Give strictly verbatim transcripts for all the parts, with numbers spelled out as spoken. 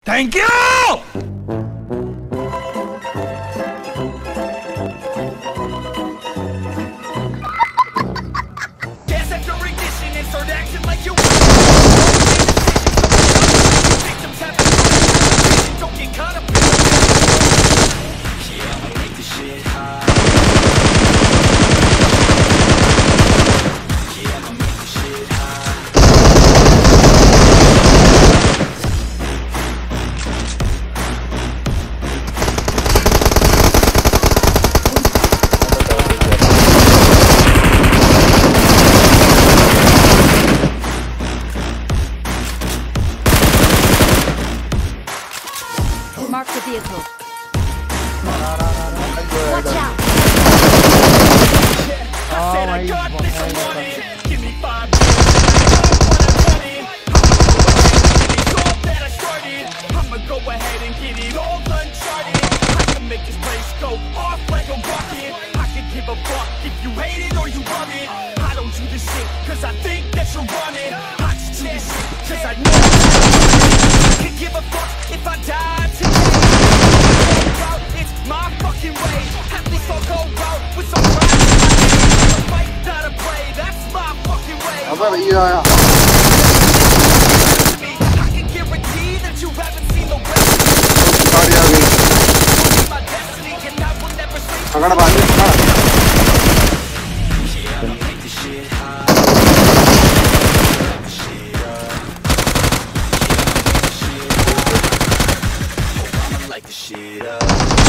Thank you! Gas after ignition and start acting like you victims have don't get caught up. Yeah, I'ma make this shit hot. Yeah, I'ma make this shit hot. Mark the vehicle. Watch out! I said I got this, I want it. Give me five minutes, I want it. It's all that I started. I'ma go ahead and get it all uncharted. I can make this place go off like a rocket. I can give a fuck if you hate it or you love it. I don't do this shit cause I think that you're running. I just do this shit cause I know I can give a fuck if I die today. It's my fucking way. At least I'll go out with some pride. A fight, not a play. That's my fucking way. अबे भैया आया। I can guarantee that you haven't seen the way. गाड़ी आ गई। My destiny and I will never sleep. पकड़ बाजी पकड़। Yeah, I'ma make this shit hot. Light this shit up.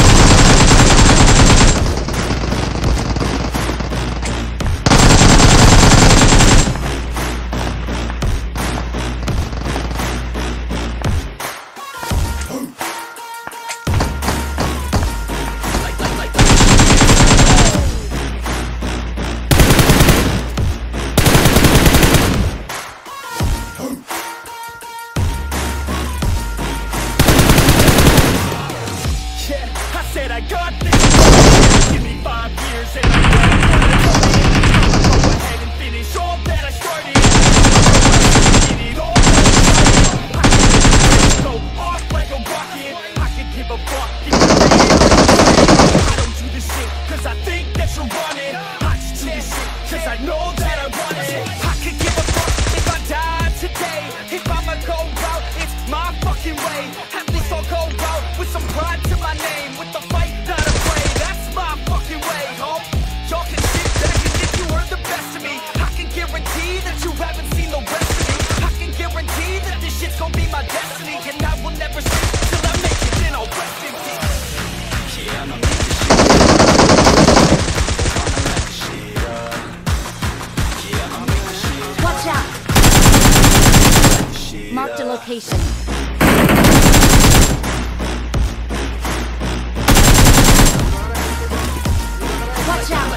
I said I got this. Give me five years and I'm gonna go ahead and finish all that I started. Get it all I can go off like a rocket. I can give a fuck if you hate it. I don't do this shit cause I think that you're running. I just do this shit cause I know that I want it. I could give a fuck if I die today. If I'ma go out, it's my fucking way. At least I'll go out with some pride to my name. With the fight, not a play. That's my fucking way, ho. Y'all can sit back as if you were the best of me. I can guarantee that you haven't seen the rest of me. I can guarantee that this shit's gonna be my destiny. And I will never sleep till I make it, then I'll rest in peace. Yeah, I'ma make this shit I'ma light this shit up. Yeah, I'ma make this shit Watch out! light this shit Mark the up. location. Watch out!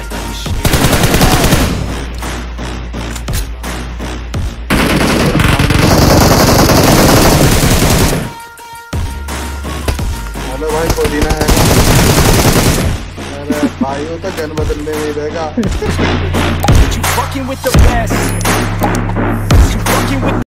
Hello भाई पुदीना है। अरे भाई वो तो जन्म बदलने नहीं देगा। You fucking with the best. You fucking with